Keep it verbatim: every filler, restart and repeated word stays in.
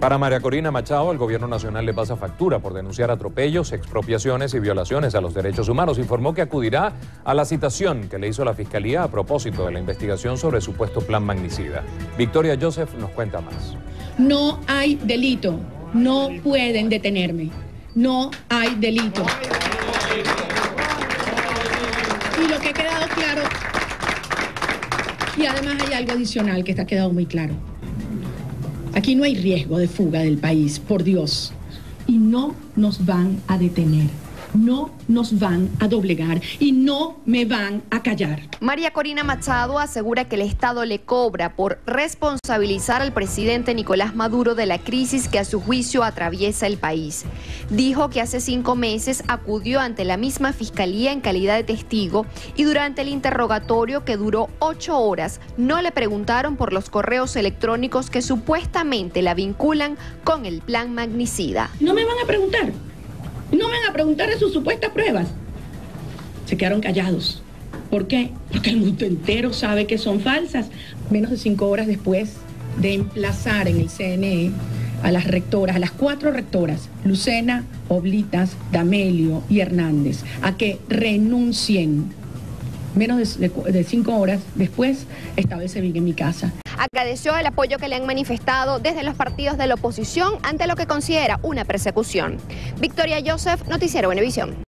Para María Corina Machado, el gobierno nacional le pasa factura por denunciar atropellos, expropiaciones y violaciones a los derechos humanos. Informó que acudirá a la citación que le hizo la Fiscalía a propósito de la investigación sobre el supuesto plan magnicida. Victoria Joseph nos cuenta más. No hay delito, no pueden detenerme, no hay delito. Y lo que ha quedado claro, y además hay algo adicional que está quedado muy claro. Aquí no hay riesgo de fuga del país, por Dios. Y no nos van a detener, no nos van a doblegar y no me van a callar. María Corina Machado asegura que el Estado le cobra por responsabilizar al presidente Nicolás Maduro de la crisis que a su juicio atraviesa el país. Dijo que hace cinco meses acudió ante la misma Fiscalía en calidad de testigo y durante el interrogatorio, que duró ocho horas, no le preguntaron por los correos electrónicos que supuestamente la vinculan con el plan magnicida. No me van a preguntar. No me van a preguntar de sus supuestas pruebas. Se quedaron callados. ¿Por qué? Porque el mundo entero sabe que son falsas. Menos de cinco horas después de emplazar en el C N E a las rectoras, a las cuatro rectoras, Lucena, Oblitas, D'Amelio y Hernández, a que renuncien. Menos de, de, de cinco horas después estaba ese Sevilla en mi casa. Agradeció el apoyo que le han manifestado desde los partidos de la oposición ante lo que considera una persecución. Victoria Joseph, Noticiero Venevisión.